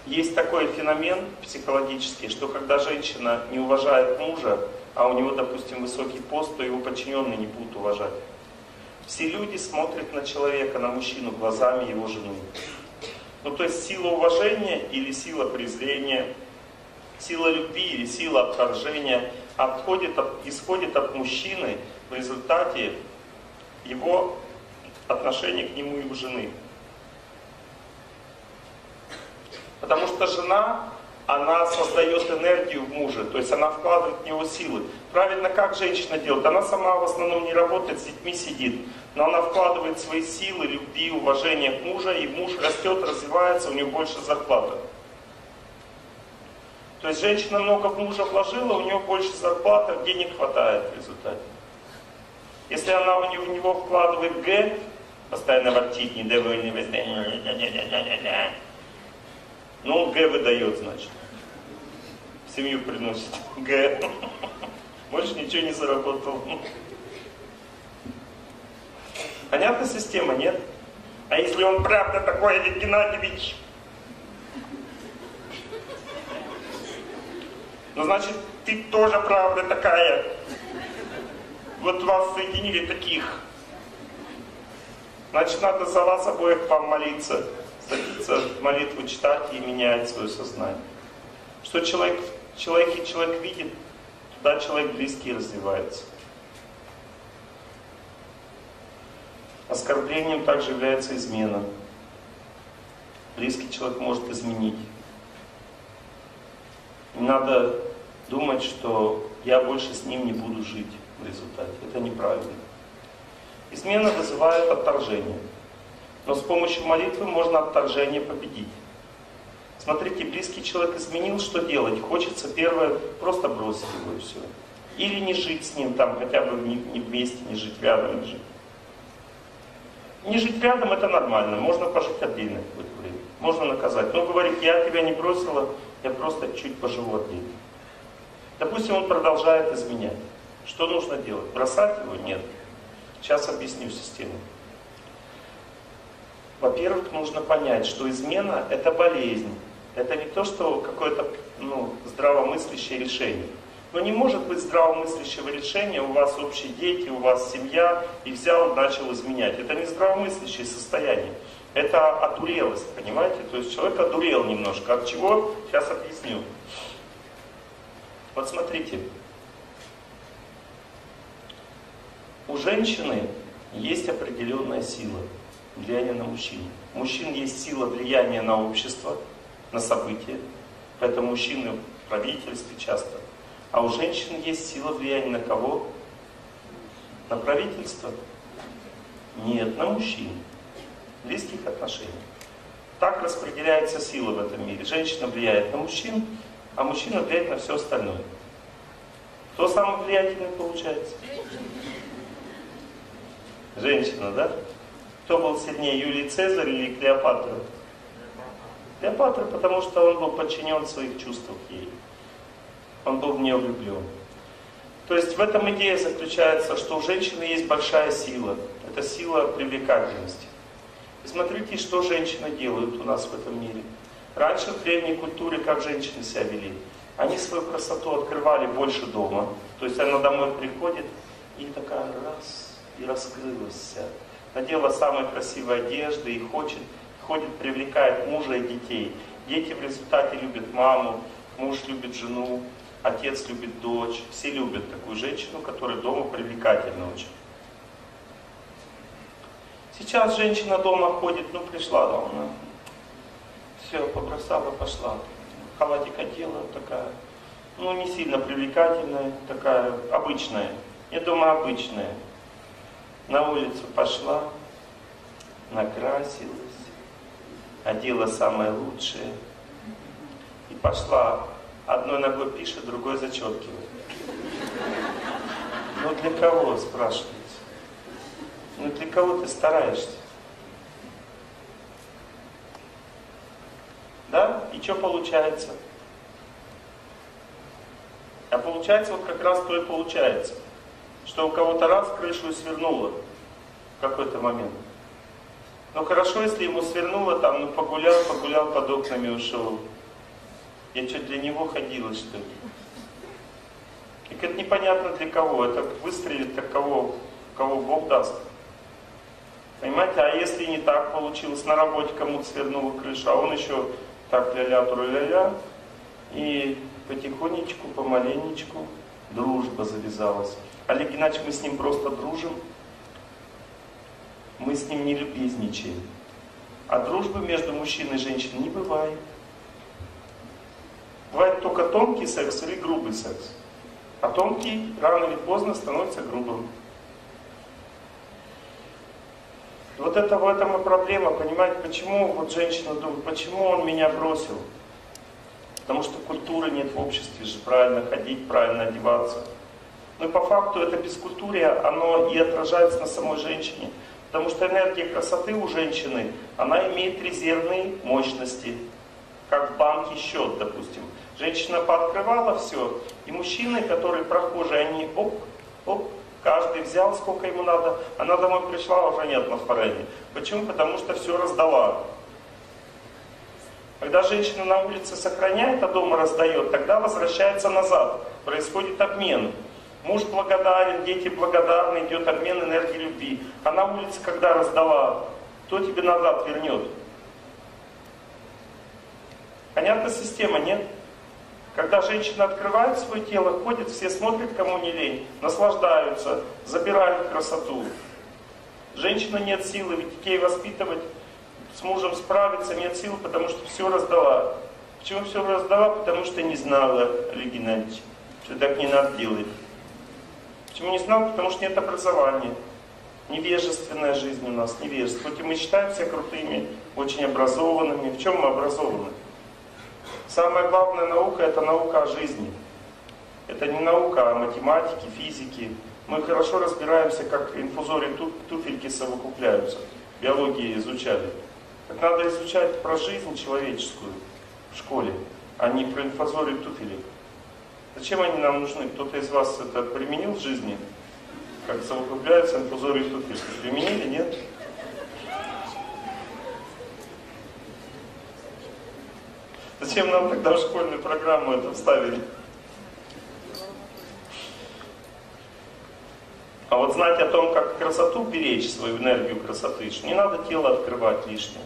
Есть такой феномен психологический, что когда женщина не уважает мужа, а у него, допустим, высокий пост, то его подчиненные не будут уважать. Все люди смотрят на человека, на мужчину глазами его жены. Ну то есть сила уважения или сила презрения, сила любви или сила отторжения исходит от мужчины в результате его отношения к нему и его жены. Потому что жена, она создает энергию в муже, то есть она вкладывает в него силы. Правильно, как женщина делает? Она сама в основном не работает, с детьми сидит, но она вкладывает свои силы, любви, уважение к мужу, и муж растет, развивается, у него больше зарплаты. То есть женщина много в мужа вложила, у нее больше зарплаты, денег хватает в результате. Если она в него вкладывает Г, постоянно ворчит, недовольный, ну, Г выдает, значит. В семью приносит Г. Больше ничего не заработал. Понятна система, нет? А если он правда такой, Олег Геннадьевич? Ну, значит, ты тоже правда такая. Вот вас соединили таких. Значит, надо за вас обоих вам молиться. Садиться, молитву читать и менять свое сознание. Что человек видит, туда человек близкий развивается. Оскорблением также является измена. Близкий человек может изменить. Не надо думать, что я больше с ним не буду жить в результате. Это неправильно. Измена вызывает отторжение. Но с помощью молитвы можно отторжение победить. Смотрите, близкий человек изменил, что делать? Хочется первое, просто бросить его и все. Или не жить с ним там, хотя бы не вместе, не жить рядом, не жить. Не жить рядом это нормально, можно пожить отдельно какое-то время. Можно наказать. Но говорит, я тебя не бросила, я просто чуть поживу отдельно. Допустим, он продолжает изменять. Что нужно делать? Бросать его? Нет. Сейчас объясню систему. Во-первых, нужно понять, что измена – это болезнь. Это не то, что какое-то здравомыслящее решение. Но не может быть здравомыслящего решения, у вас общие дети, у вас семья, и взял, начал изменять. Это не здравомыслящее состояние. Это одурелость, понимаете? То есть человек одурел немножко. От чего? Сейчас объясню. Вот смотрите. У женщины есть определенная сила влияния на мужчин. У мужчин есть сила влияния на общество, на события. Поэтому мужчины в правительстве часто. А у женщин есть сила влияния на кого? На правительство? Нет, на мужчин. Близких отношений. Так распределяется сила в этом мире. Женщина влияет на мужчин, а мужчина влияет на все остальное. Кто самый влиятельный получается? Женщина, да? Кто был сильнее, Юлий Цезарь или Клеопатра? Клеопатра, потому что он был подчинен в своих чувствах ей. Он был в нее влюблен. То есть в этом идея заключается, что у женщины есть большая сила. Это сила привлекательности. И смотрите, что женщины делают у нас в этом мире. Раньше в древней культуре как женщины себя вели? Они свою красоту открывали больше дома. То есть она домой приходит и такая раз, и раскрылась вся. Надела самые красивые одежды и ходит, привлекает мужа и детей. Дети в результате любят маму, муж любит жену, отец любит дочь. Все любят такую женщину, которая дома привлекательна очень. Сейчас женщина дома ходит, пришла дома, все, побросала, пошла. Халатик одела, такая, не сильно привлекательная, такая обычная. Я дома обычная. На улицу пошла, накрасилась, одела самое лучшее и пошла. Одной ногой пишет, другой зачеркивает. Для кого, спрашивается? Для кого ты стараешься? Да? И что получается? А получается как раз то и получается. Что у кого-то раз крышу и свернуло в какой-то момент. Ну хорошо, если ему свернуло там, ну погулял под окнами, ушел. Я что, для него ходила, что ли? И это непонятно для кого. Это выстрелит, так кого Бог даст. Понимаете, а если не так получилось, на работе кому-то свернула крыша, а он еще так ля-ля, тру-ля-ля, и потихонечку, помаленечку дружба завязалась. Олег Геннадьевич, мы с ним просто дружим, мы с ним не любезничаем. А дружбы между мужчиной и женщиной не бывает. Бывает только тонкий секс или грубый секс. А тонкий рано или поздно становится грубым. Вот это в этом и проблема, понимаете, почему вот женщина думает, почему он меня бросил? Потому что культуры нет в обществе же, правильно ходить, правильно одеваться. Но и по факту это бескультурие, оно и отражается на самой женщине. Потому что энергия красоты у женщины, она имеет резервные мощности. Как в банке счет, допустим. Женщина пооткрывала все, и мужчины, которые прохожие, они оп, каждый взял, сколько ему надо. Она домой пришла, уже нет на форене. Почему? Потому что все раздала. Когда женщина на улице сохраняет, а дома раздает, тогда возвращается назад. Происходит обмен. Муж благодарен, дети благодарны, идет обмен энергии любви. А на улице, когда раздала, кто тебе назад вернет? Понятна система, нет? Когда женщина открывает свое тело, ходит, все смотрят, кому не лень, наслаждаются, забирают красоту. Женщина нет силы, ведь детей воспитывать, с мужем справиться нет силы, потому что все раздала. Почему все раздала? Потому что не знала, Олег Геннадьевич, что так не надо делать. Почему не знала? Потому что нет образования. Невежественная жизнь у нас, невежество. Хоть и мы считаем себя крутыми, очень образованными. В чем мы образованы? Самая главная наука — это наука о жизни. Это не наука о математике, физике. Мы хорошо разбираемся, как инфузории туфельки совокупляются. Биологии изучали. Так надо изучать про жизнь человеческую в школе, а не про инфузории туфелек. Зачем они нам нужны? Кто-то из вас это применил в жизни? Как совокупляются инфузории туфельки? Применили, нет? Зачем нам тогда в школьную программу это вставили? А вот знать о том, как красоту беречь, свою энергию красоты, что не надо тело открывать лишнее.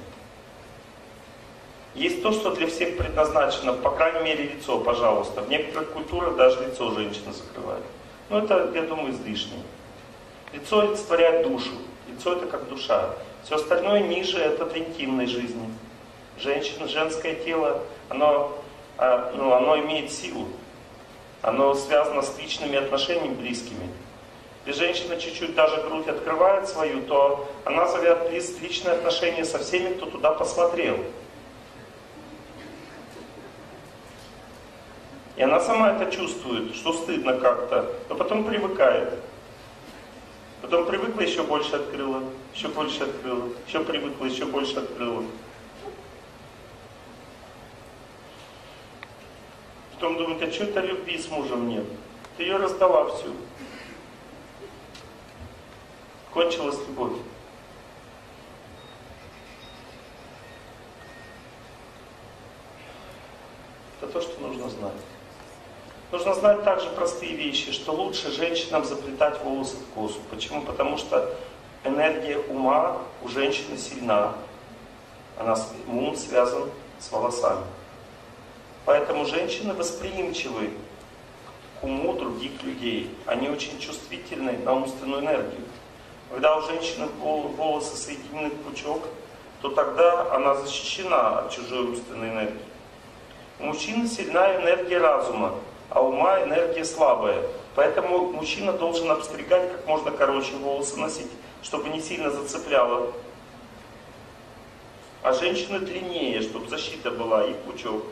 Есть то, что для всех предназначено, по крайней мере лицо, пожалуйста. В некоторых культурах даже лицо женщины закрывают. Но это, я думаю, излишнее. Лицо олицетворяет душу. Лицо это как душа. Все остальное ниже это для интимной жизни. Женщина, женское тело, оно имеет силу. Оно связано с личными отношениями близкими. Если женщина чуть-чуть даже грудь открывает свою, то она завязывает личные отношения со всеми, кто туда посмотрел. И она сама это чувствует, что стыдно как-то, но потом привыкает. Потом привыкла, еще больше открыла, еще больше открыла, еще привыкла, еще больше открыла. Потом думает, а что это любви с мужем нет? Ты ее раздала всю. Кончилась любовь. Это то, что нужно знать. Нужно знать также простые вещи, что лучше женщинам заплетать волосы в косу. Почему? Потому что энергия ума у женщины сильна. Ум связан с волосами. Поэтому женщины восприимчивы к уму других людей. Они очень чувствительны на умственную энергию. Когда у женщины волосы соединены в пучок, то тогда она защищена от чужой умственной энергии. У мужчины сильная энергия разума, а у ума энергия слабая. Поэтому мужчина должен обстригать как можно короче волосы носить, чтобы не сильно зацепляло. А женщины длиннее, чтобы защита была и пучок.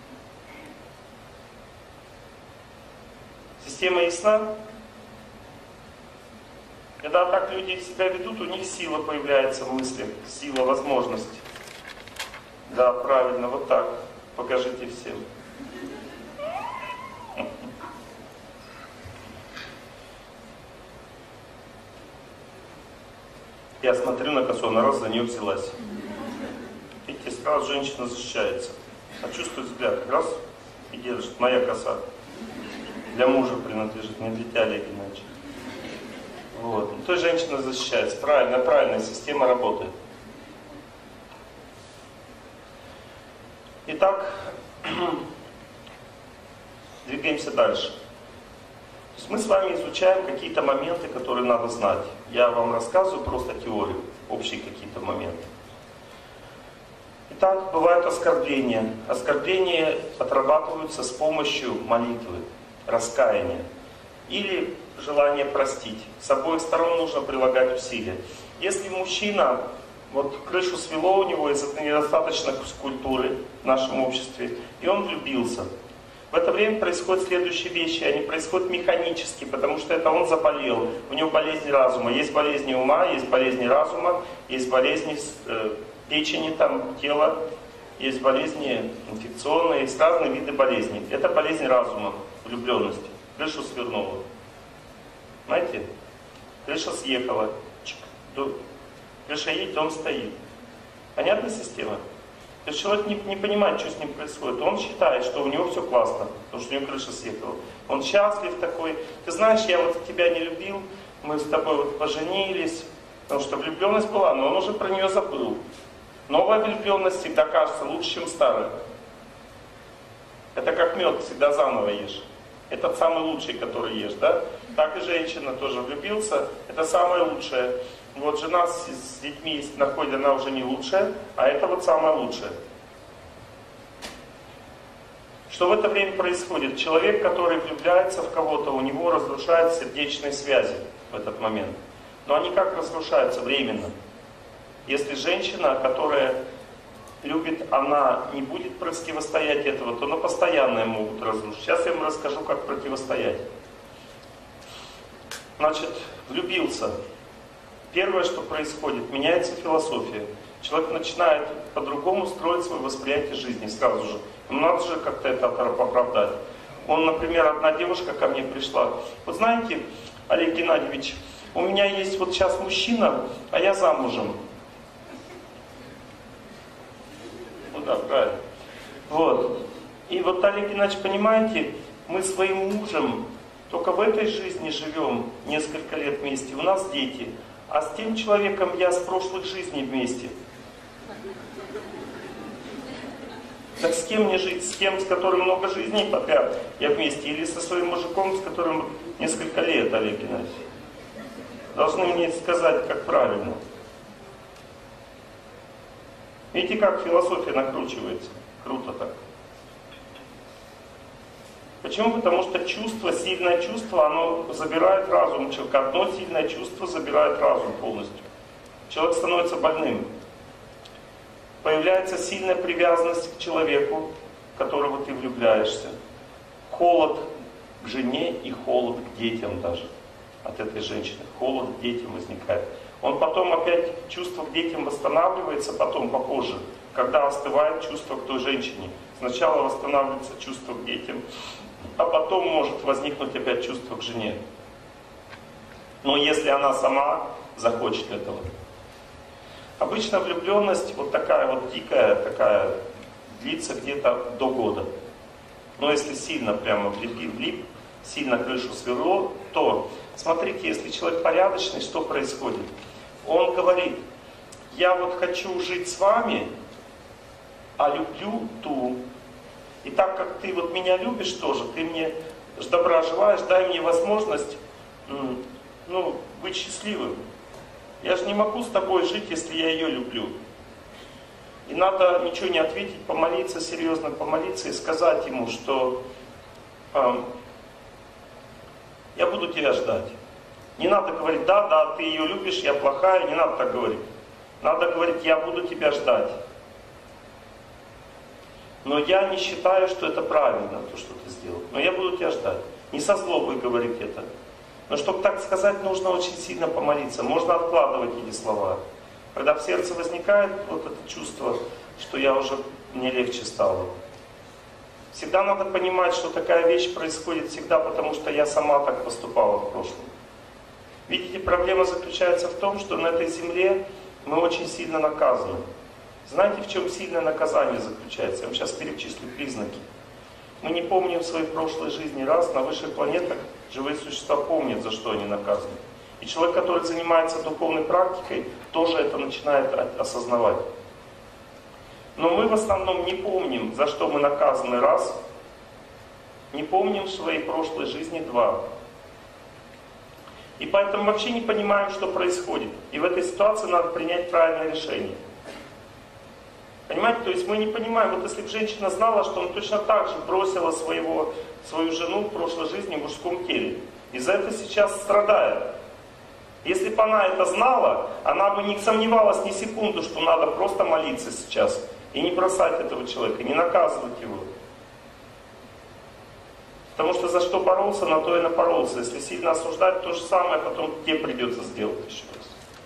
Система ясна? Когда так люди себя ведут, у них сила появляется в мыслях, сила, возможность. Да, правильно, вот так. Покажите всем. И Я смотрю на косу, она раз за нее взялась. Видите, сразу женщина защищается. А чувствует взгляд, раз и держит. Моя коса. Для мужа принадлежит, не для тебя, Олег Геннадьевич. Вот. То есть женщина защищается. Правильная система работает. Итак, двигаемся дальше. То есть мы с вами изучаем какие-то моменты, которые надо знать. Я вам рассказываю просто теорию, общие какие-то моменты. Итак, бывают оскорбления. Оскорбления отрабатываются с помощью молитвы, раскаяния или желания простить. С обоих сторон нужно прилагать усилия. Если мужчина, вот крышу свело у него из-за недостаточной культуры в нашем обществе, и он влюбился, в это время происходят следующие вещи. Они происходят механически, потому что это он заболел. У него болезнь разума. Есть болезни ума, есть болезни разума, есть болезни печени, там, тела, есть болезни инфекционные, есть разные виды болезней. Это болезнь разума, влюбленности. Крышу свернула. Знаете? Крыша съехала. Крыша едет, дом стоит. Понятная система? То есть человек не понимает, что с ним происходит. Он считает, что у него все классно, потому что у него крыша съехала. Он счастлив такой. Ты знаешь, я вот тебя не любил, мы с тобой вот поженились, потому что влюбленность была, но он уже про нее забыл. Новая влюбленность всегда кажется лучше, чем старая. Это как мед, всегда заново ешь. Это самый лучший, который ешь, да? Так и женщина тоже влюбился, это самое лучшее. Вот жена с детьми, если находит, она уже не лучшая, а это вот самое лучшее. Что в это время происходит? Человек, который влюбляется в кого-то, у него разрушаются сердечные связи в этот момент. Но они как разрушаются? Временно. Если женщина, которая любит, она не будет противостоять этого, то на постоянное могут разрушить. Сейчас я вам расскажу, как противостоять. Значит, влюбился. Первое, что происходит, меняется философия. Человек начинает по-другому строить свое восприятие жизни сразу же. Ему надо же как-то это оправдать. Он, например, одна девушка ко мне пришла. Вот знаете, Олег Геннадьевич, у меня есть вот сейчас мужчина, а я замужем. Ну да, правильно. Вот. И вот, Олег Геннадьевич, понимаете, мы своим мужем только в этой жизни живем несколько лет вместе, у нас дети. А с тем человеком я с прошлых жизней вместе. Так с кем мне жить? С тем, с которым много жизней подряд я вместе? Или со своим мужиком, с которым несколько лет, Олег Геннадьевич? Должны мне сказать, как правильно. Видите, как философия накручивается? Круто так. Почему? Потому что чувство, сильное чувство, оно забирает разум человека. Одно сильное чувство забирает разум полностью. Человек становится больным. Появляется сильная привязанность к человеку, в которого ты влюбляешься. Холод к жене и холод к детям даже от этой женщины. Холод к детям возникает. Он потом опять, чувство к детям восстанавливается, потом попозже, когда остывает чувство к той женщине. Сначала восстанавливается чувство к детям, а потом может возникнуть опять чувство к жене. Но если она сама захочет этого. Обычно влюбленность вот такая вот дикая, такая, длится где-то до года. Но если сильно прямо влип, сильно крышу сверло, то, смотрите, если человек порядочный, что происходит? Он говорит, я вот хочу жить с вами, а люблю ту. И так как ты вот меня любишь тоже, ты мне добра желаешь, дай мне возможность быть счастливым. Я же не могу с тобой жить, если я ее люблю. И надо ничего не ответить, помолиться, серьезно помолиться и сказать ему, что я буду тебя ждать. Не надо говорить, да, ты ее любишь, я плохая, не надо так говорить. Надо говорить, я буду тебя ждать. Но я не считаю, что это правильно, то, что ты сделал. Но я буду тебя ждать. Не со злобой говорить это. Но чтобы так сказать, нужно очень сильно помолиться. Можно откладывать эти слова. Когда в сердце возникает вот это чувство, что мне легче стало. Всегда надо понимать, что такая вещь происходит всегда, потому что я сама так поступала в прошлом. Видите, проблема заключается в том, что на этой земле мы очень сильно наказаны. Знаете, в чем сильное наказание заключается? Я вам сейчас перечислю признаки. Мы не помним в своей прошлой жизни раз, на высших планетах живые существа помнят, за что они наказаны. И человек, который занимается духовной практикой, тоже это начинает осознавать. Но мы в основном не помним, за что мы наказаны раз, не помним в своей прошлой жизни два. И поэтому вообще не понимаем, что происходит. И в этой ситуации надо принять правильное решение. Понимаете, то есть мы не понимаем, вот если бы женщина знала, что она точно так же бросила свою жену в прошлой жизни в мужском теле, и за это сейчас страдает. Если бы она это знала, она бы не сомневалась ни секунду, что надо просто молиться сейчас и не бросать этого человека, не наказывать его. Потому что за что боролся, на то и напоролся. Если сильно осуждать, то же самое потом тебе придется сделать еще раз.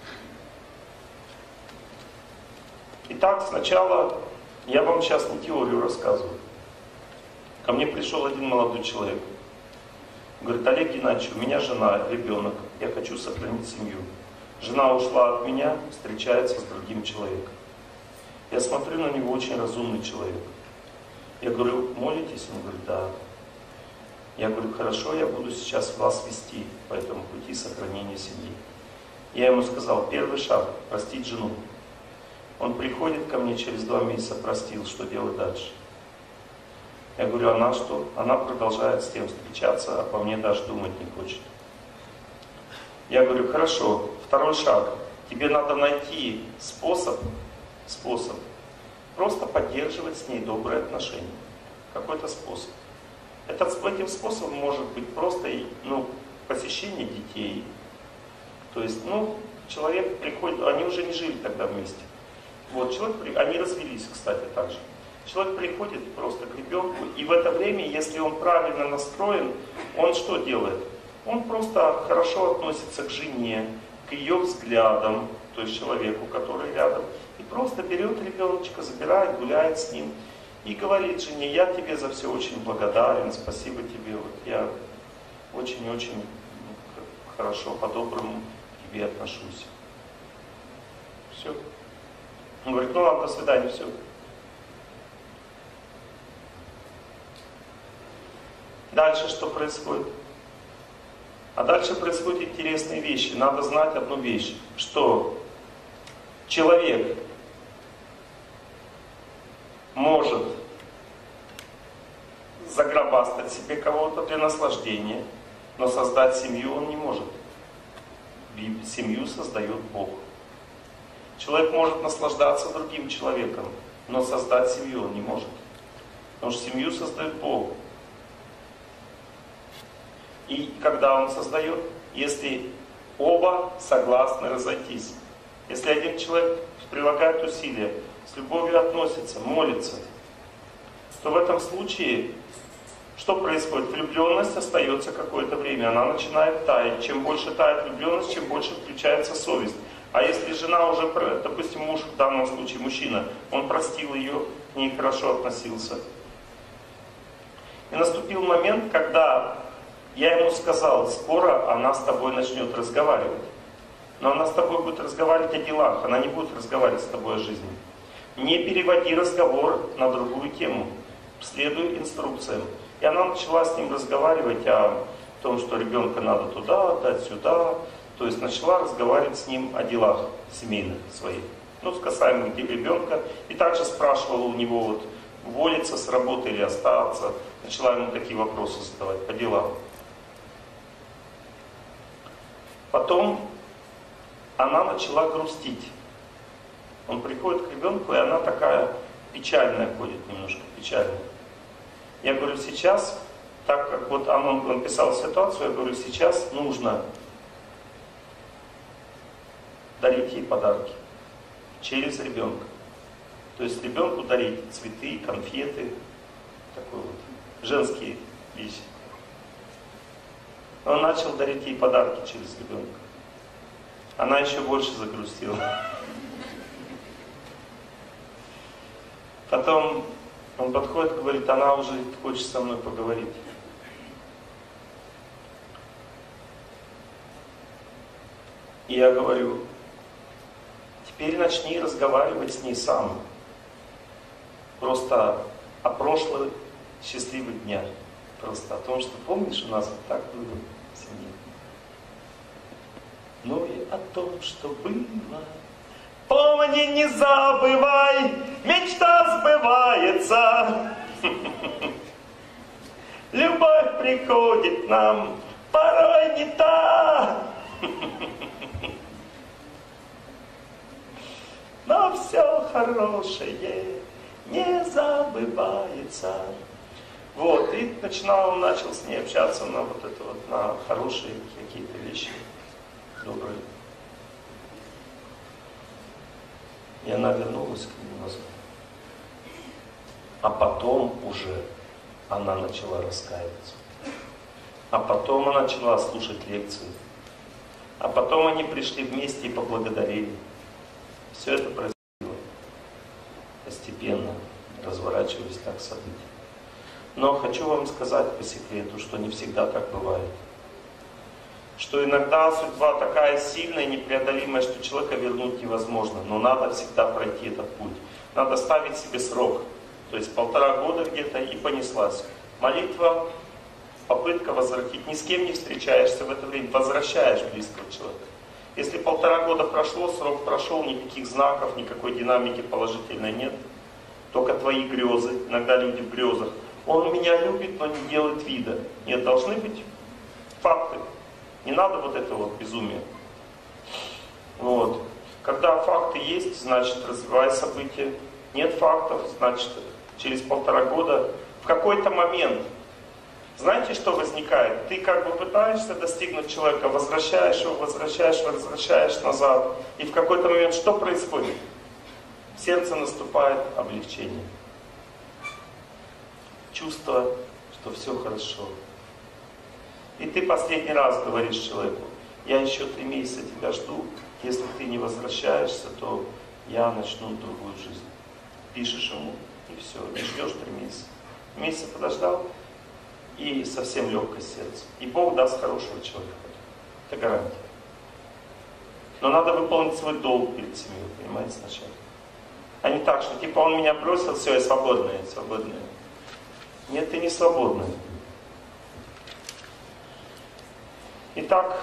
Итак, сначала я вам сейчас не теорию рассказываю. Ко мне пришел один молодой человек. Говорит: Олег Геннадьевич, у меня жена, ребенок, я хочу сохранить семью. Жена ушла от меня, встречается с другим человеком. Я смотрю на него, очень разумный человек. Я говорю: молитесь? Он говорит: да. Я говорю: хорошо, я буду сейчас вас вести по этому пути сохранения семьи. Я ему сказал: первый шаг – простить жену. Он приходит ко мне через 2 месяца, простил, что делать дальше? Я говорю: она что? Она продолжает с тем встречаться, а по мне даже думать не хочет. Я говорю: хорошо, второй шаг. Тебе надо найти способ просто поддерживать с ней добрые отношения. Какой-то способ. Этим способом может быть просто посещение детей. То есть, человек приходит, они уже не жили тогда вместе. Они развелись, кстати, также. Человек приходит просто к ребенку, и в это время, если он правильно настроен, он что делает? Он просто хорошо относится к жене, к ее взглядам, то есть человеку, который рядом, и просто берет ребеночка, забирает, гуляет с ним, и говорит жене: я тебе за все очень благодарен, спасибо тебе, я очень-очень хорошо, по-доброму к тебе отношусь. Все. Он говорит: ну ладно, до свидания, все. Дальше что происходит? А дальше происходят интересные вещи. Надо знать одну вещь, что человек может загробастать себе кого-то для наслаждения, но создать семью он не может. Семью создает Бог. Человек может наслаждаться другим человеком, но создать семью он не может. Потому что семью создает Бог. И когда он создает, если оба согласны разойтись, если один человек прилагает усилия, с любовью относится, молится, то в этом случае что происходит? Влюбленность остается какое-то время, она начинает таять. Чем больше тает влюбленность, чем больше включается совесть. А если жена уже, допустим, муж, в данном случае мужчина, он простил ее, к ней хорошо относился. И наступил момент, когда я ему сказал: скоро она с тобой начнет разговаривать. Но она с тобой будет разговаривать о делах, она не будет разговаривать с тобой о жизни. Не переводи разговор на другую тему, следуй инструкциям. И она начала с ним разговаривать о том, что ребенка надо туда отдать, сюда. То есть начала разговаривать с ним о делах семейных своих, с касаемо ребенка. И также спрашивала у него, уволиться с работы или остаться. Начала ему такие вопросы задавать по делам. Потом она начала грустить. Он приходит к ребенку, и она такая печальная ходит, немножко печальная. Я говорю: сейчас, так как он писал ситуацию, я говорю: сейчас нужно дарить ей подарки через ребенка. То есть ребенку дарить цветы, конфеты, такой женские вещи. Он начал дарить ей подарки через ребенка. Она еще больше загрустила. Потом он подходит и говорит: она уже хочет со мной поговорить. И я говорю, теперь начни разговаривать с ней сам. Просто о прошлых счастливых днях. Просто о том, что помнишь, у нас вот так было в семье. Ну и о том, что было. Помни, не забывай, мечта сбывается. Любовь приходит нам, порой не та. Но все хорошее не забывается. Вот, и начал с ней общаться на вот это вот, на хорошие какие-то вещи, добрые. И она вернулась к нему назад. А потом уже она начала раскаиваться. А потом она начала слушать лекции. А потом они пришли вместе и поблагодарили. Все это происходило. Постепенно разворачивались так события. Но хочу вам сказать по секрету, что не всегда так бывает. Что иногда судьба такая сильная и непреодолимая, что человека вернуть невозможно. Но надо всегда пройти этот путь. Надо ставить себе срок. То есть 1,5 года где-то и понеслась. Молитва, попытка возвратить. Ни с кем не встречаешься в это время, возвращаешь близкого человека. Если 1,5 года прошло, срок прошел, никаких знаков, никакой динамики положительной нет. Только твои грезы. Иногда люди в грезах. Он меня любит, но не делает вида. Нет, должны быть факты. Не надо вот этого вот безумия. Вот. Когда факты есть, значит развивай события. Нет фактов, значит через 1,5 года в какой-то момент. Знаете, что возникает? Ты как бы пытаешься достигнуть человека, возвращаешь его, возвращаешь назад. И в какой-то момент что происходит? В сердце наступает облегчение. Чувство, что все хорошо. И ты последний раз говоришь человеку, я еще 3 месяца тебя жду, если ты не возвращаешься, то я начну другую жизнь. Пишешь ему, и все, не ждешь 3 месяца. Месяц подождал, и совсем легкое сердце. И Бог даст хорошего человека. Это гарантия. Но надо выполнить свой долг перед семьей, понимаете, сначала. А не так, что типа он меня бросил, все, я свободная, свободная. Нет, ты не свободная. Итак,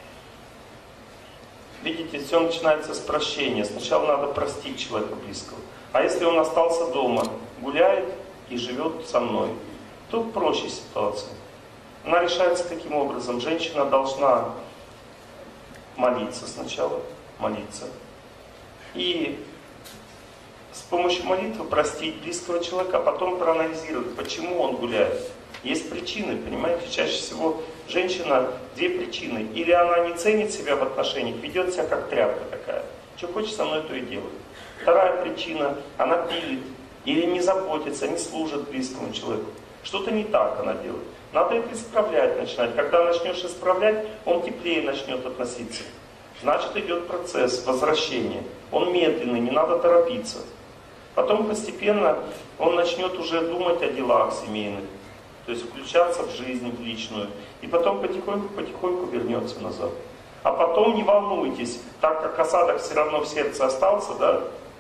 видите, все начинается с прощения. Сначала надо простить человека близкого. А если он остался дома, гуляет и живет со мной, то проще ситуация. Она решается таким образом. Женщина должна молиться сначала, молиться. И с помощью молитвы простить близкого человека, а потом проанализировать, почему он гуляет. Есть причины, понимаете? Чаще всего женщина, 2 причины. Или она не ценит себя в отношениях, ведет себя как тряпка такая. Что хочет со мной, то и делает. 2 причина, она пилит. Или не заботится, не служит близкому человеку. Что-то не так она делает. Надо это исправлять начинать. Когда начнешь исправлять, он теплее начнет относиться. Значит, идет процесс возвращения. Он медленный, не надо торопиться. Потом постепенно он начнет уже думать о делах семейных. То есть включаться в жизнь, в личную. И потом потихоньку вернется назад. А потом не волнуйтесь, так как осадок все равно в сердце остался, да,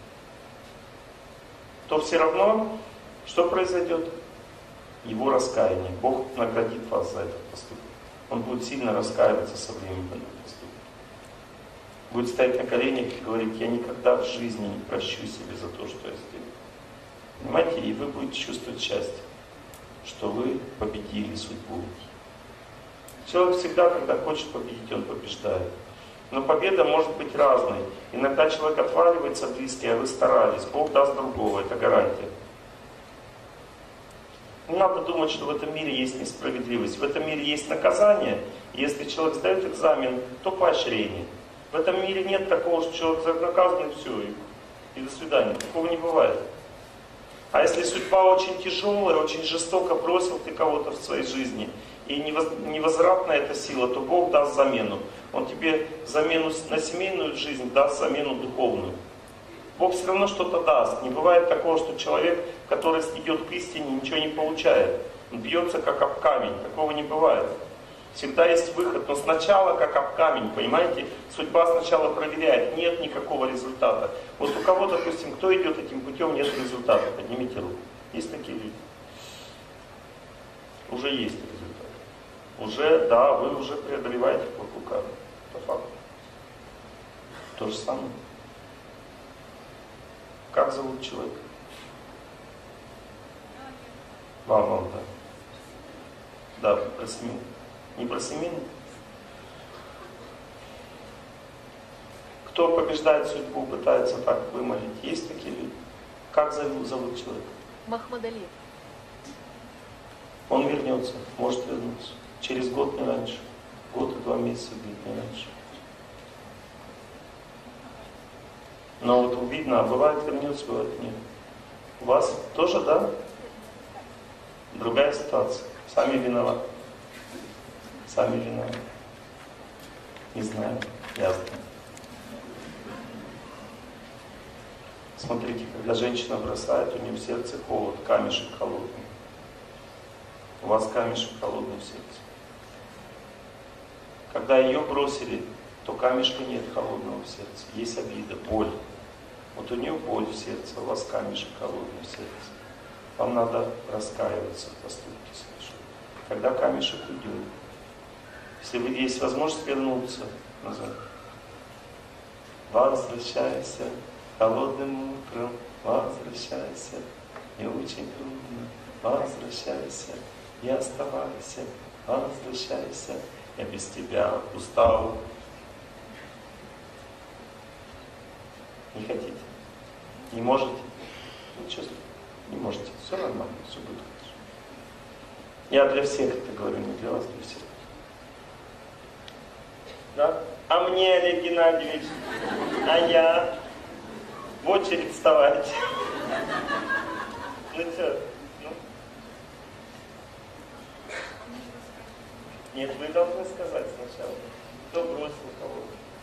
то все равно что произойдет? Его раскаяние. Бог наградит вас за этот поступок. Он будет сильно раскаиваться со временем в этот поступок. Будет стоять на коленях и говорить, я никогда в жизни не прощу себе за то, что я сделал. Понимаете? И вы будете чувствовать счастье, что вы победили судьбу. Человек всегда, когда хочет победить, он побеждает. Но победа может быть разной. Иногда человек отваливается близкий, а вы старались. Бог даст другого, это гарантия. Не надо думать, что в этом мире есть несправедливость. В этом мире есть наказание. И если человек сдает экзамен, то поощрение. В этом мире нет такого, что человек наказан и все, и до свидания. Такого не бывает. А если судьба очень тяжелая, очень жестоко бросил ты кого-то в своей жизни, и невозвратная эта сила, то Бог даст замену. Он тебе замену на семейную жизнь даст замену духовную. Бог все равно что-то даст. Не бывает такого, что человек, который идет к истине, ничего не получает. Он бьется как об камень. Такого не бывает. Всегда есть выход, но сначала как об камень, понимаете? Судьба сначала проверяет, нет никакого результата. Вот у кого, допустим, кто идет этим путем, нет результата, поднимите руку. Есть такие люди? Уже есть результат. Уже, да, вы уже преодолеваете плохую карму. Это факт. То же самое. Как зовут человека? Вам, да. Да, про семью. Не про семейный? Кто побеждает судьбу, пытается так вымолить? Есть такие люди? Как зовут человека? Махмад-Алиев. Он вернется, может вернуться. Через год, не раньше. Год и 2 месяца будет, не раньше. Но вот видно, а бывает вернется, бывает нет. У вас тоже, да? Другая ситуация. Сами виноваты. Сами виноваты. Не знаю, ясно. Смотрите, когда женщина бросает, у нее в сердце холод, камешек холодный. У вас камешек холодный в сердце. Когда ее бросили, то камешка нет холодного в сердце. Есть обида, боль. Вот у нее боль в сердце, у вас камешек холодный в сердце. Вам надо раскаиваться в поступке совершенно. Когда камешек уйдет. Если есть возможность вернуться назад. Возвращайся холодным утром, возвращайся, не очень трудно, возвращайся, не оставайся, возвращайся, я без тебя устал. Не хотите? Не можете? Ничего, не можете. Все нормально, все будет хорошо. Я для всех это говорю, не для вас, для всех. Да? А мне, Олег Геннадьевич, а я в очередь вставать. Ну что? Ну? Нет, вы должны сказать сначала. Кто бросил кого?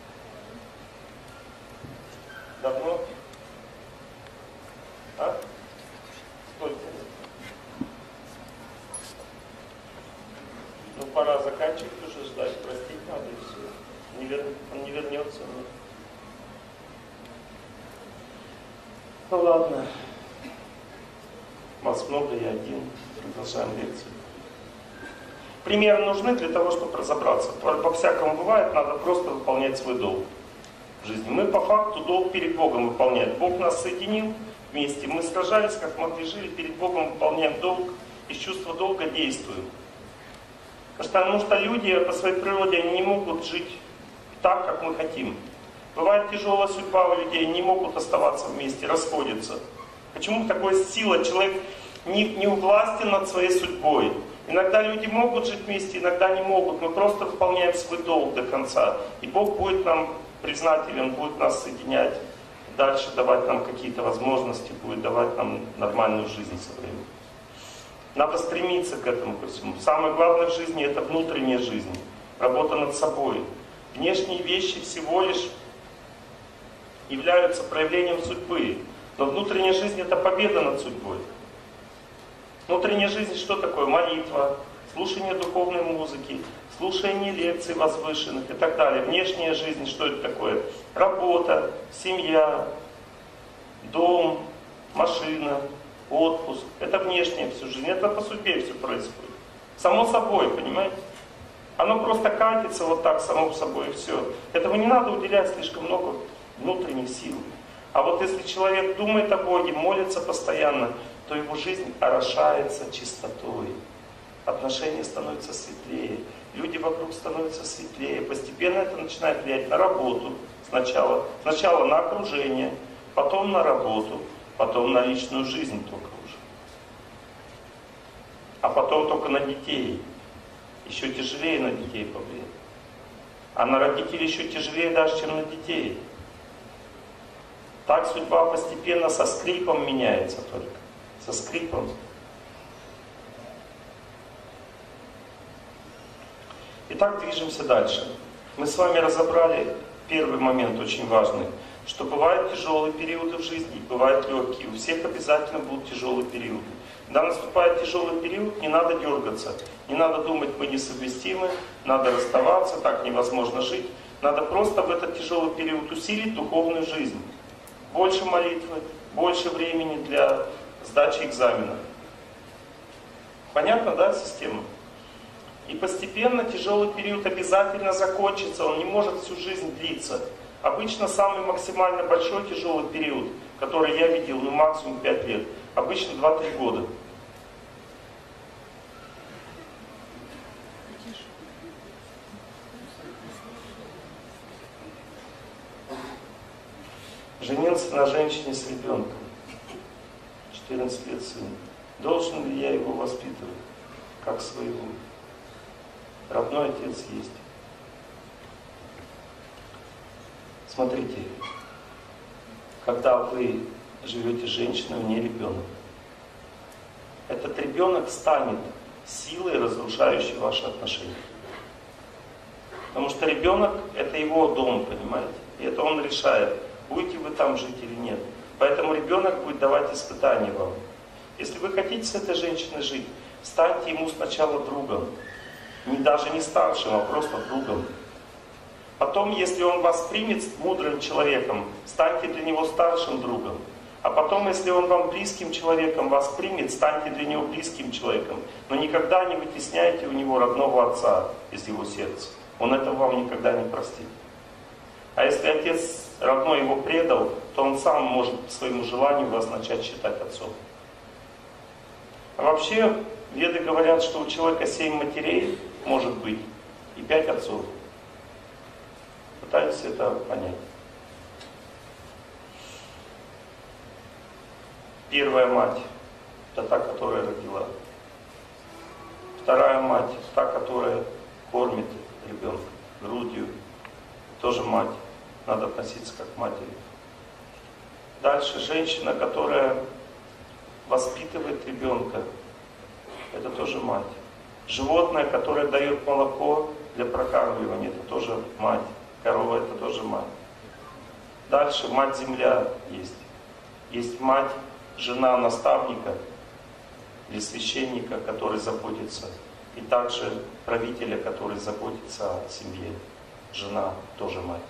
Давно? А? Сколько лет? Ну пора заканчивать уже ждать, простить надо и все. Он не вернется. Нет. Ну ладно. Вас много, я один. Продолжаем лекцию. Примеры нужны для того, чтобы разобраться. По-всякому бывает, надо просто выполнять свой долг в жизни. Мы по факту долг перед Богом выполняем. Бог нас соединил вместе. Мы сражались, как могли, жили, перед Богом выполняем долг. Из чувства долга действуем. Потому что люди по своей природе они не могут жить так, как мы хотим. Бывает тяжелая судьба у людей, не могут оставаться вместе, расходятся. Почему такая сила? Человек не властен над своей судьбой. Иногда люди могут жить вместе, иногда не могут. Мы просто выполняем свой долг до конца. И Бог будет нам признателен, будет нас соединять. Дальше давать нам какие-то возможности, будет давать нам нормальную жизнь со временем. Надо стремиться к этому ко всему. Самое главное в жизни это внутренняя жизнь. Работа над собой. Внешние вещи всего лишь являются проявлением судьбы. Но внутренняя жизнь это победа над судьбой. Внутренняя жизнь что такое? Молитва, слушание духовной музыки, слушание лекций возвышенных и так далее. Внешняя жизнь что это такое? Работа, семья, дом, машина, отпуск. Это внешняя всю жизнь. Это по судьбе все происходит. Само собой, понимаете? Оно просто катится вот так само собой и все. Этому не надо уделять слишком много внутренних сил. А вот если человек думает о Боге, молится постоянно, то его жизнь орошается чистотой. Отношения становятся светлее. Люди вокруг становятся светлее. Постепенно это начинает влиять на работу сначала. Сначала на окружение, потом на работу, потом на личную жизнь только уже. А потом только на детей. Еще тяжелее на детей повлиять. А на родителей еще тяжелее даже, чем на детей. Так судьба постепенно со скрипом меняется только. Со скрипом. Итак, движемся дальше. Мы с вами разобрали первый момент очень важный, что бывают тяжелые периоды в жизни, бывают легкие. У всех обязательно будут тяжелые периоды. Когда наступает тяжелый период, не надо дергаться, не надо думать, мы несовместимы, надо расставаться, так невозможно жить. Надо просто в этот тяжелый период усилить духовную жизнь. Больше молитвы, больше времени для сдачи экзамена. Понятно, да, система? И постепенно тяжелый период обязательно закончится, он не может всю жизнь длиться. Обычно самый максимально большой тяжелый период, который я видел, ну максимум 5 лет, обычно 2-3 года. Женился на женщине с ребенком, 14 лет сын. Должен ли я его воспитывать, как своего? Родной отец есть. Смотрите, когда вы живете с женщиной, у нее ребенок, этот ребенок станет силой, разрушающей ваши отношения. Потому что ребенок — это его дом, понимаете? И это он решает, будете вы там жить или нет. Поэтому ребенок будет давать испытания вам. Если вы хотите с этой женщиной жить, станьте ему сначала другом. Даже не старшим, а просто другом. Потом, если он вас примет мудрым человеком, станьте для него старшим другом. А потом, если он вам близким человеком вас примет, станьте для него близким человеком. Но никогда не вытесняйте у него родного отца из его сердца. Он этого вам никогда не простит. А если отец родной его предал, то он сам может по своему желанию вас начать считать отцом. А вообще, веды говорят, что у человека 7 матерей может быть и 5 отцов. Пытаюсь это понять. Первая мать — это та, которая родила. Вторая мать — та, которая кормит ребенка грудью. Тоже мать. Надо относиться как к матери. Дальше женщина, которая воспитывает ребенка. Это тоже мать. Животное, которое дает молоко для прокармливания, это тоже мать. Корова — это тоже мать. Дальше мать-земля есть. Есть мать, жена наставника или священника, который заботится. И также правителя, который заботится о семье. Жена тоже мать.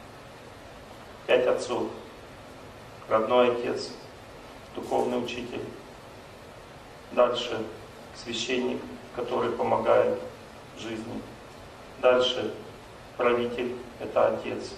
5 отцов. Родной отец, духовный учитель. Дальше священник, который помогает в жизни. Дальше правитель, это отец.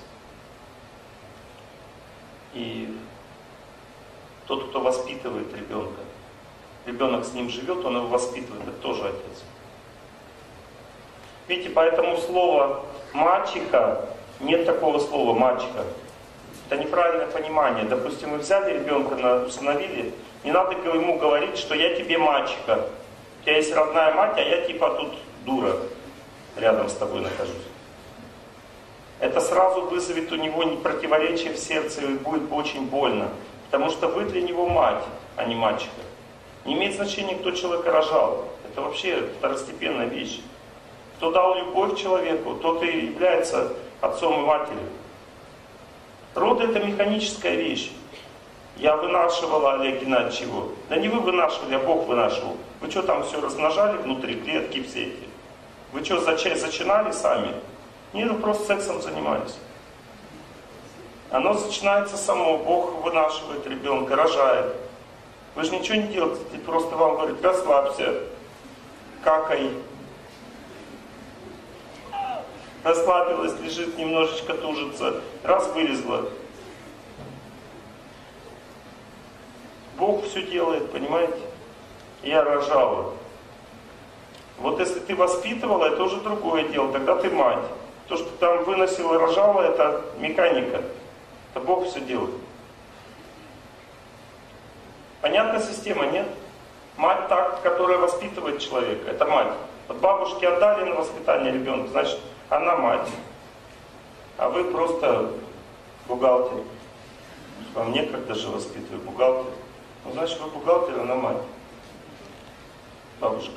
И тот, кто воспитывает ребенка. Ребенок с ним живет, он его воспитывает, это тоже отец. Видите, поэтому слово мачеха, нет такого слова мачеха. Это неправильное понимание. Допустим, вы взяли ребенка, усыновили, не надо ему говорить, что я тебе мачеха. У тебя есть родная мать, а я типа тут дура, рядом с тобой нахожусь. Это сразу вызовет у него противоречие в сердце и будет очень больно. Потому что вы для него мать, а не мачеха. Не имеет значения, кто человека рожал. Это вообще второстепенная вещь. Кто дал любовь человеку, тот и является отцом и матерью. Роды — это механическая вещь. Я вынашивала, Олег Геннадьевич, его. Да не вы вынашивали, а Бог вынашивал. Вы что там все размножали внутри, клетки все эти? Вы что, зачинали сами? Нет, вы просто сексом занимались. Оно начинается само, Бог вынашивает ребенка, рожает. Вы же ничего не делаете, просто вам говорят, расслабься, какай. Расслабилась, лежит, немножечко тужится, раз вылезла. Бог все делает, понимаете? Я рожала. Вот если ты воспитывала, это уже другое дело, тогда ты мать. То, что там выносила и рожала, это механика. Это Бог все делает. Понятная система, нет? Мать так, которая воспитывает человека, это мать. Вот бабушке отдали на воспитание ребенка, значит, она мать. А вы просто бухгалтер. Вам некогда же воспитывать бухгалтер. Ну, значит, вы бухгалтер, она мать. Бабушка.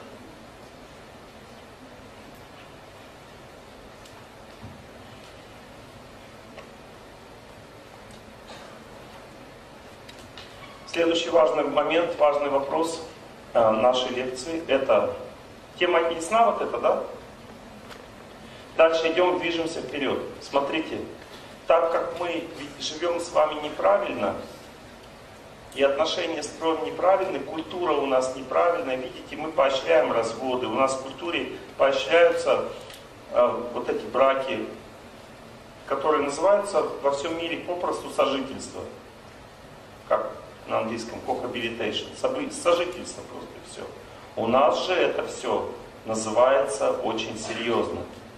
Следующий важный момент, важный вопрос нашей лекции, это тема ясна вот эта, да? Дальше идем, движемся вперед. Смотрите, так как мы живем с вами неправильно, и отношения строим неправильно, культура у нас неправильная, видите, мы поощряем разводы, у нас в культуре поощряются вот эти браки, которые называются во всем мире попросту сожительство. Как на английском cohabitation. Сожительство просто и все. У нас же это все называется очень серьезно.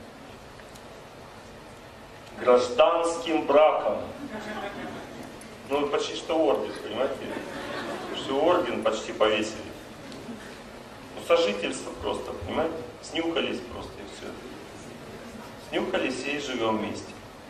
Гражданским браком. Ну, почти что орден, понимаете? Что орден почти повесили. Ну, сожительство просто, понимаете? Снюхались просто и все. Снюхались и живем вместе.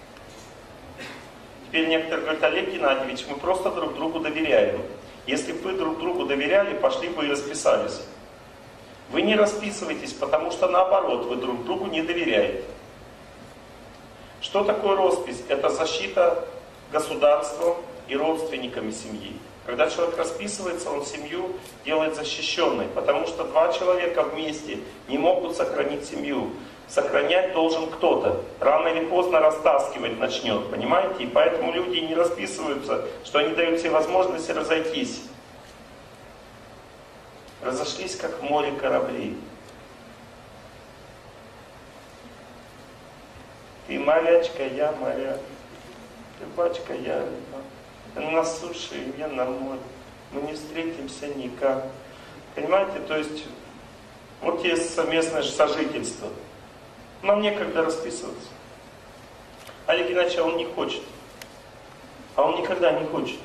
Теперь некоторые говорят: Олег Геннадьевич, мы просто друг другу доверяем. Если бы вы друг другу доверяли, пошли бы и расписались. Вы не расписываетесь, потому что наоборот, вы друг другу не доверяете. Что такое роспись? Это защита государством и родственниками семьи. Когда человек расписывается, он семью делает защищенной, потому что два человека вместе не могут сохранить семью. Сохранять должен кто-то. Рано или поздно растаскивать начнет, понимаете? И поэтому люди не расписываются, что они дают себе возможность разойтись. Разошлись, как в море кораблей. Ты морячка, я моряк. Рыбачка, я рыба. На суше, я на море. Мы не встретимся никак. Понимаете? То есть, вот есть совместное сожительство. Нам некогда расписываться. Олег Геннадьевич, он не хочет. А он никогда не хочет.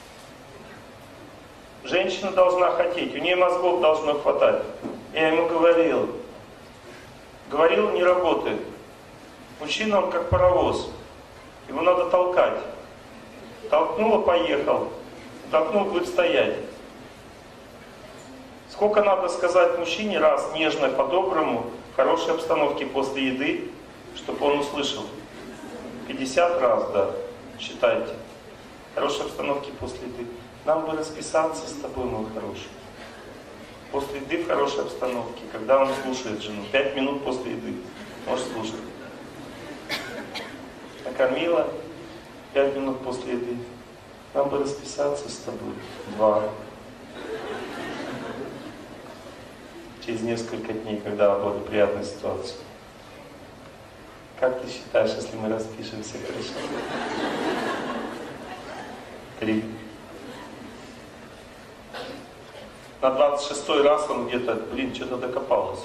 Женщина должна хотеть, у нее мозгов должно хватать. Я ему говорил. Говорил, не работает. Мужчина, он как паровоз. Его надо толкать. Толкнула, поехал. Толкнул, будет стоять. Сколько надо сказать мужчине раз, нежно, по-доброму, в хорошей обстановке после еды, чтобы он услышал? 50 раз, да, считайте. В хорошей обстановке после еды. Нам бы расписаться с тобой, мой хороший. После еды в хорошей обстановке, когда он слушает жену. 5 минут после еды. Может слушать. Накормила, 5 минут после еды. Нам бы расписаться с тобой. 2. Через несколько дней, когда благоприятная ситуация. Как ты считаешь, если мы распишемся, хорошо? 3. На 26-й раз он где-то, что-то докопался.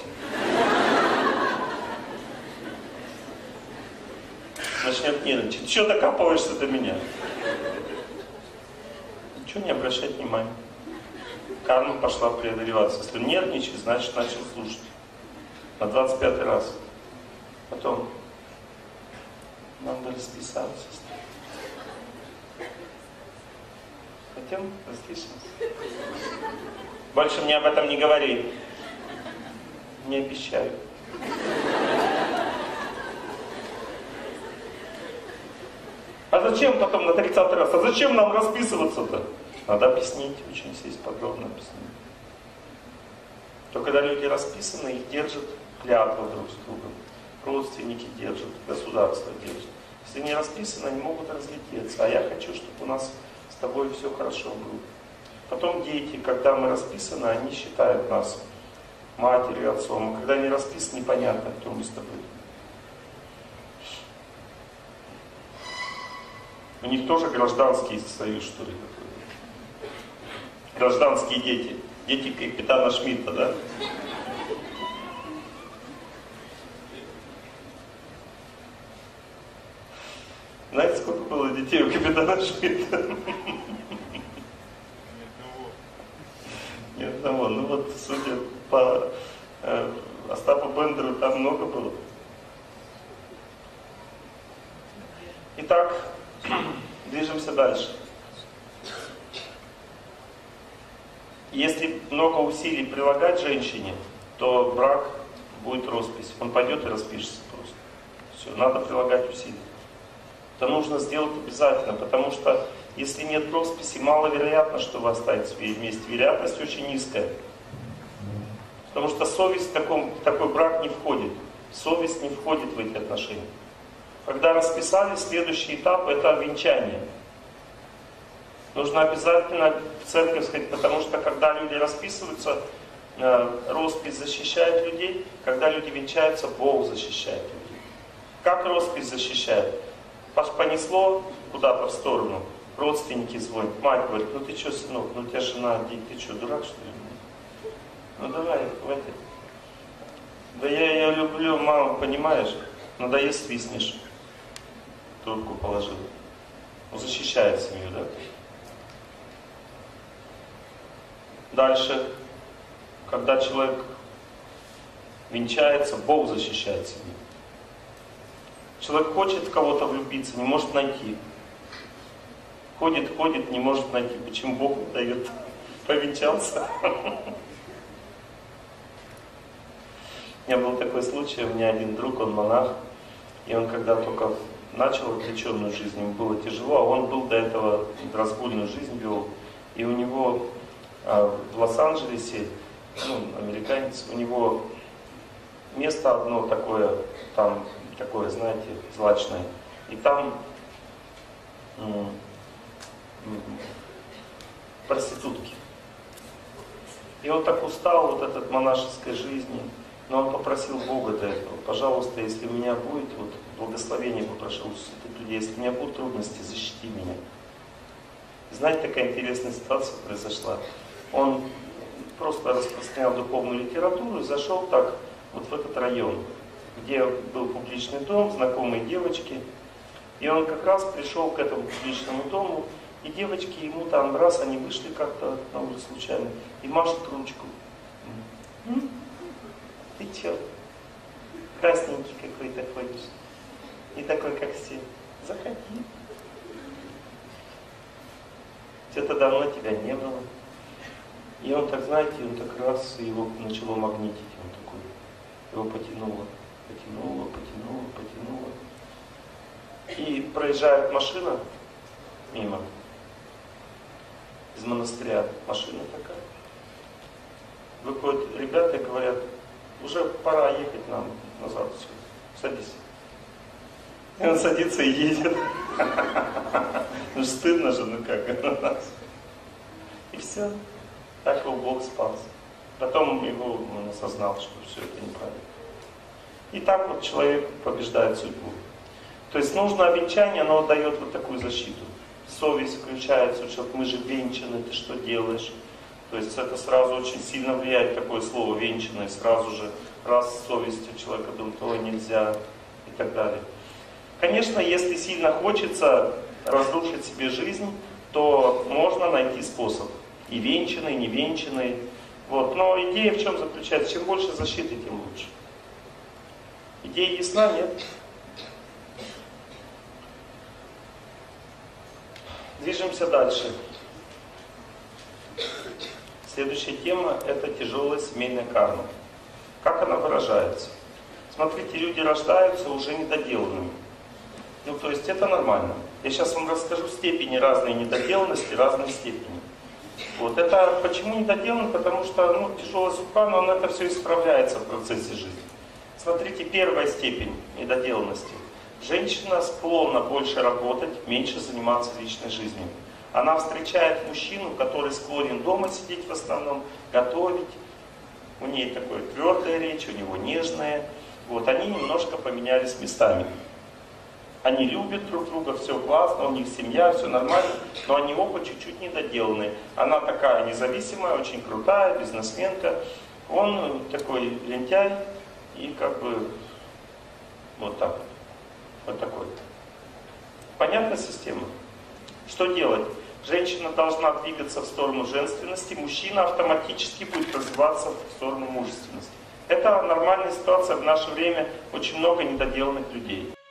Начнет нервничать. Чего докапываешься до меня? Ничего, не обращать внимания. Карма пошла преодолеваться. Если нервничает, значит начал слушать. На 25-й раз. Потом надо расписаться. Хотим? Распишемся. Больше мне об этом не говори. Не обещаю. А зачем потом на 30-й раз? А зачем нам расписываться-то? Надо объяснить, очень сесть подробно объяснить. То когда люди расписаны, их держат клятвы друг с другом. Родственники держат, государство держит. Если не расписаны, они могут разлететься. А я хочу, чтобы у нас с тобой все хорошо было. Потом дети, когда мы расписаны, они считают нас матерью, отцом. А когда не расписаны, непонятно, кто мы с тобой. У них тоже гражданский союз, что ли, такой. Гражданские дети. Дети капитана Шмидта, да? Знаете, сколько было детей у капитана Шмидта? Ни одного. Ну вот, судя по Остапу Бендеру, там много было. Итак, движемся дальше. Если много усилий прилагать женщине, то брак будет роспись. Он пойдет и распишется просто. Все, надо прилагать усилия. Это нужно сделать обязательно, потому что Если нет росписи, маловероятно, что вы останетесь вместе. Вероятность очень низкая. Потому что совесть в такой брак не входит. Совесть не входит в эти отношения. Когда расписали, следующий этап это венчание. Нужно обязательно в церковь сходить, потому что когда люди расписываются, роспись защищает людей, когда люди венчаются, Бог защищает людей. Как роспись защищает? Понесло куда-то в сторону, родственники звонят, мать говорит, ну ты что, сынок, ну у тебя жена, ты что, дурак что ли? Ну давай, хватит. Да я ее люблю, мама, понимаешь? Ну да, если свистнешь. Трубку положил. Он защищает семью, да? Дальше, когда человек венчается, Бог защищает семью. Человек хочет в кого-то влюбиться, не может найти. Ходит, не может найти. Почему Бог не дает? Повенчался. У меня был такой случай, у меня один друг, он монах, и он когда только начал отвлеченную жизнь, ему было тяжело, а он был до этого разгульную жизнь вел, и у него в Лос-Анджелесе, американец, у него место одно такое, там такое, знаете, злачное, и там проститутки. И он так устал вот от монашеской жизни, но он попросил Бога до этого, пожалуйста, если у меня будет, вот благословение попрошу у святых людей, если у меня будут трудности, защити меня. Знаете, такая интересная ситуация произошла. Он просто распространял духовную литературу и зашел так вот в этот район, где был публичный дом, знакомые девочки. И он как раз пришел к этому публичному дому, и девочки ему там раз, они вышли как-то на улицу случайно, и машут ручку. Ты че? Красненький какой-то ходишь. И такой, как все. Заходи. Где-то давно тебя не было. И он так, знаете, он так раз, его начало магнитить. Он такой, его потянуло. И проезжает машина мимо. Из монастыря машина такая. Выходят ребята и говорят, уже пора ехать нам назад. Садись. И он садится и едет. Ну стыдно же, ну как. И все. Так его Бог спас. Потом он осознал, что все это неправильно. И так вот человек побеждает судьбу. То есть нужно венчание, оно дает вот такую защиту. Совесть включается, что мы же венчаны, ты что делаешь? То есть это сразу очень сильно влияет, такое слово венчанное, сразу же раз с совестью человека думает, ой, нельзя и так далее. Конечно, если сильно хочется разрушить себе жизнь, то можно найти способ. И венчанный, и не венчанный. Вот. Но идея в чем заключается? Чем больше защиты, тем лучше. Идея ясна, нет? Движемся дальше. Следующая тема – это тяжелая семейная карма. Как она выражается? Смотрите, люди рождаются уже недоделанными. То есть это нормально. Я сейчас вам расскажу степени разной недоделанности, разной степени. Вот. Это почему недоделан? Потому что тяжелая судьба, но он это все исправляется в процессе жизни. Смотрите, первая степень недоделанности. Женщина склонна больше работать, меньше заниматься личной жизнью. Она встречает мужчину, который склонен дома сидеть в основном, готовить. У нее такая твердая речь, у него нежная. Вот, они немножко поменялись местами. Они любят друг друга, все классно, у них семья, все нормально, но они оба чуть-чуть недоделанные. Она такая независимая, очень крутая, бизнесменка. Он такой лентяй и как бы вот так. Вот такой. Понятная система? Что делать? Женщина должна двигаться в сторону женственности, мужчина автоматически будет развиваться в сторону мужественности. Это нормальная ситуация, в наше время очень много недоделанных людей.